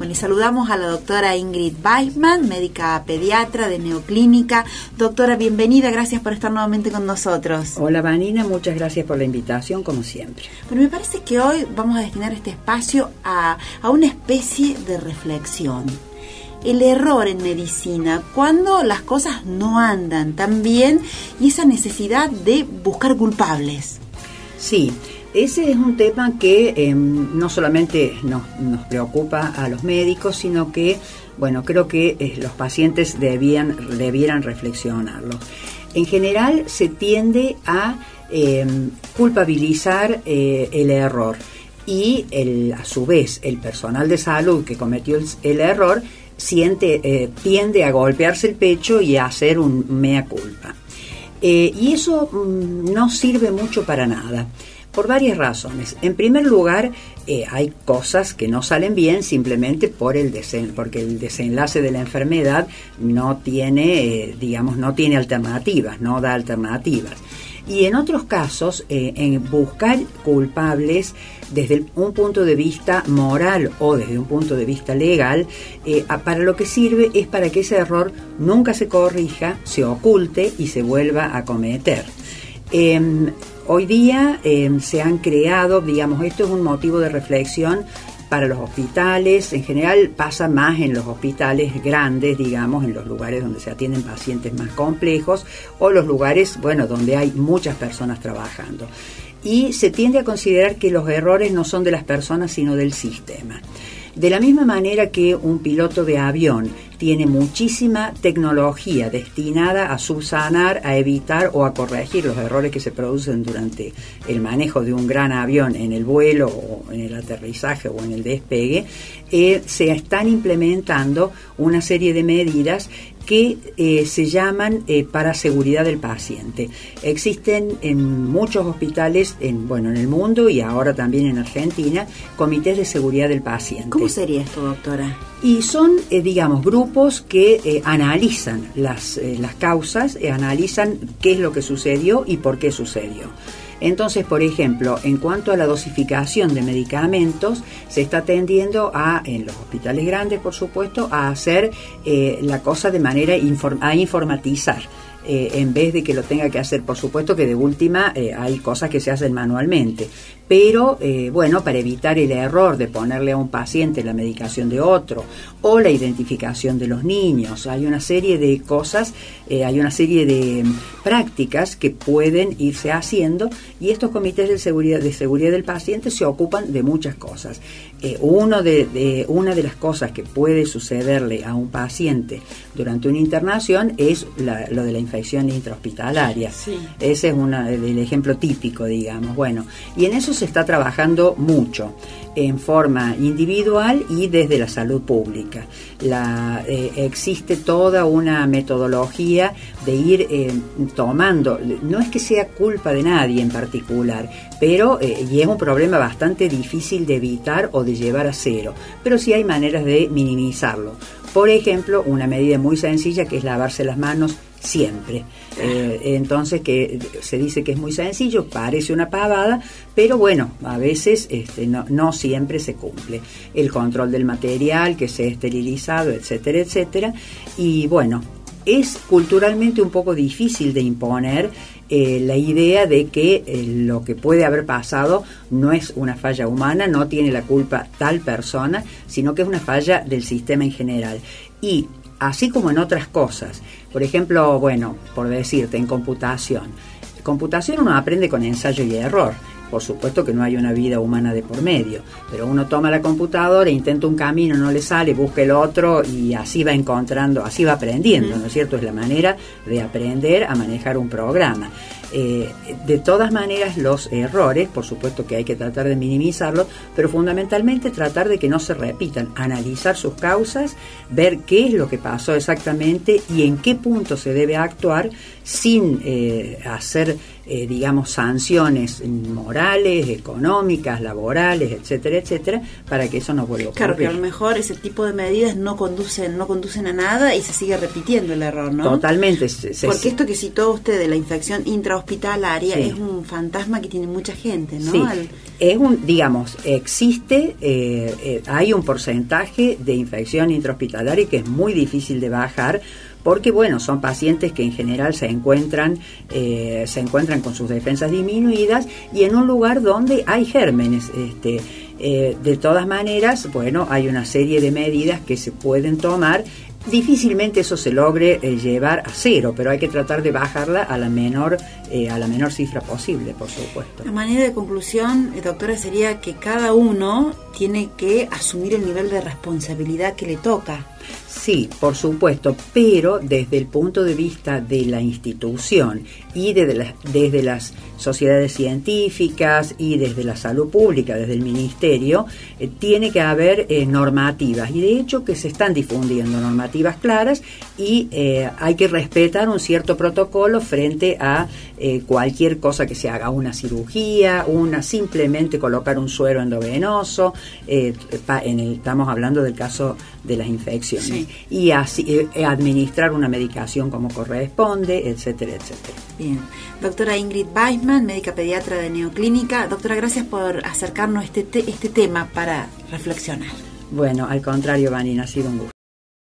Bueno, y saludamos a la doctora Ingrid Weissman, médica pediatra de Neoclínica. Doctora, bienvenida, gracias por estar nuevamente con nosotros. Hola Vanina, muchas gracias por la invitación, como siempre. Bueno, me parece que hoy vamos a destinar este espacio a una especie de reflexión. El error en medicina, cuando las cosas no andan tan bien y esa necesidad de buscar culpables. Sí, ese es un tema que no solamente nos preocupa a los médicos, sino que, bueno, creo que los pacientes debieran reflexionarlo. En general se tiende a culpabilizar el error y a su vez el personal de salud que cometió el error tiende a golpearse el pecho y a hacer un mea culpa. Y eso no sirve mucho para nada, por varias razones. En primer lugar, hay cosas que no salen bien simplemente porque el desenlace de la enfermedad no tiene alternativas, no da alternativas. Y en otros casos, en buscar culpables desde un punto de vista moral o desde un punto de vista legal, para lo que sirve es para que ese error nunca se corrija, se oculte y se vuelva a cometer. Hoy día se han creado, esto es un motivo de reflexión para los hospitales. En general pasa más en los hospitales grandes, en los lugares donde se atienden pacientes más complejos o los lugares, donde hay muchas personas trabajando. Y se tiende a considerar que los errores no son de las personas, sino del sistema. De la misma manera que un piloto de avión tiene muchísima tecnología destinada a subsanar, a evitar o a corregir los errores que se producen durante el manejo de un gran avión en el vuelo o en el aterrizaje o en el despegue, se están implementando una serie de medidas que se llaman para seguridad del paciente. Existen en muchos hospitales en el mundo y ahora también en Argentina comités de seguridad del paciente. ¿Cómo sería esto, doctora? Y son, grupos que analizan las causas, analizan qué es lo que sucedió y por qué sucedió. Entonces, por ejemplo, en cuanto a la dosificación de medicamentos, se está tendiendo en los hospitales grandes, por supuesto, a hacer la cosa de manera a informatizar. En vez de que lo tenga que hacer, por supuesto que de última hay cosas que se hacen manualmente, pero para evitar el error de ponerle a un paciente la medicación de otro o la identificación de los niños, hay una serie de cosas, hay una serie de prácticas que pueden irse haciendo y estos comités de seguridad del paciente se ocupan de muchas cosas. Una de las cosas que puede sucederle a un paciente durante una internación es lo de la infección intrahospitalaria. Sí. Ese es el ejemplo típico, y en eso se está trabajando mucho en forma individual y desde la salud pública. Existe toda una metodología de ir tomando, no es que sea culpa de nadie en particular, pero y es un problema bastante difícil de evitar o de llevar a cero, pero sí hay maneras de minimizarlo. Por ejemplo, una medida muy sencilla que es lavarse las manos siempre. Entonces, que se dice que es muy sencillo, parece una pavada, pero a veces no siempre se cumple. El control del material, que sea esterilizado, etcétera, etcétera. Y es culturalmente un poco difícil de imponer la idea de que lo que puede haber pasado no es una falla humana, no tiene la culpa tal persona, sino que es una falla del sistema en general. Y así como en otras cosas, por ejemplo, por decirte, en computación uno aprende con ensayo y error. Por supuesto que no hay una vida humana de por medio, pero uno toma la computadora, intenta un camino, no le sale, busca el otro y así va así va aprendiendo, ¿no es cierto? Es la manera de aprender a manejar un programa. De todas maneras, los errores, por supuesto que hay que tratar de minimizarlos, pero fundamentalmente tratar de que no se repitan, analizar sus causas, ver qué es lo que pasó exactamente y en qué punto se debe actuar sin hacer, sanciones morales, económicas, laborales, etcétera, etcétera, para que eso no vuelva a ocurrir. Claro, que a lo mejor ese tipo de medidas no conducen a nada y se sigue repitiendo el error, ¿no? Totalmente. Porque esto que citó usted de la infección intrahospitalaria intrahospitalaria, Sí. es un fantasma que tiene mucha gente, ¿no? Sí, es digamos, existe, hay un porcentaje de infección intrahospitalaria que es muy difícil de bajar, porque bueno, son pacientes que en general se encuentran con sus defensas disminuidas y en un lugar donde hay gérmenes. De todas maneras, bueno, hay una serie de medidas que se pueden tomar. Difícilmente eso se logre llevar a cero, pero hay que tratar de bajarla a la menor cifra posible, por supuesto. La manera de conclusión, doctora, sería que cada uno tiene que asumir el nivel de responsabilidad que le toca. Sí, por supuesto, pero desde el punto de vista de la institución y desde las sociedades científicas y desde la salud pública, desde el ministerio, tiene que haber normativas, y de hecho que se están difundiendo normativas claras, y hay que respetar un cierto protocolo frente a cualquier cosa que se haga, una cirugía, simplemente colocar un suero endovenoso, estamos hablando del caso de las infecciones, sí. Y así administrar una medicación como corresponde, etcétera, etcétera. Bien. Doctora Ingrid Weissman, médica pediatra de Neoclínica. Doctora, gracias por acercarnos este tema para reflexionar. Bueno, al contrario, Vanina, ha sido un gusto.